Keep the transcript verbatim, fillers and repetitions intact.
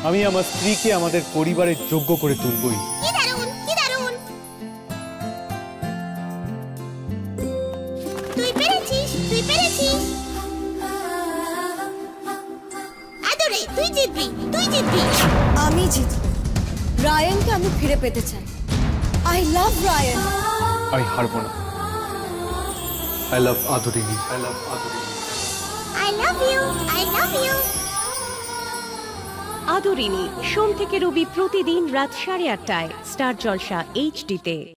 আমি আমার স্ত্রীকে আমাদের পরিবারের যোগ্য করে তুলবই। কি দারুণ, কি দারুণ। তুই পেরেছিস, তুই পেরেছিস। আদরে, তুই জিতবি, তুই জিতবি। আমি জিতব। রায়ানকে আমি ফিরে পেতে চাই। I love Ryan. আমি হারবো না। I love Adorini. I love Adorini. I love you, I love you. Adorini সোম থেকে রবি প্রতিদিন রাত সাড়ে আটটায় স্টার জলসা এইচডিতে।